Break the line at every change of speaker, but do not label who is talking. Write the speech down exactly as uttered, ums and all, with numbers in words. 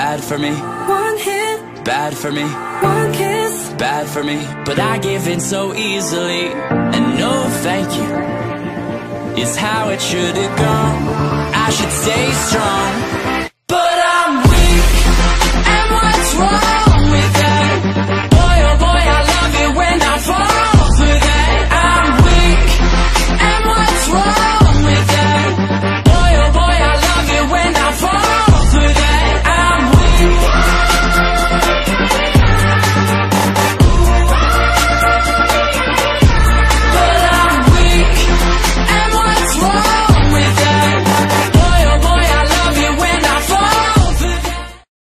bad for me.
One hit,
Bad for me.
one kiss.
Bad for me. But I give in so easily, and no thank you is how it should have gone. I should stay strong,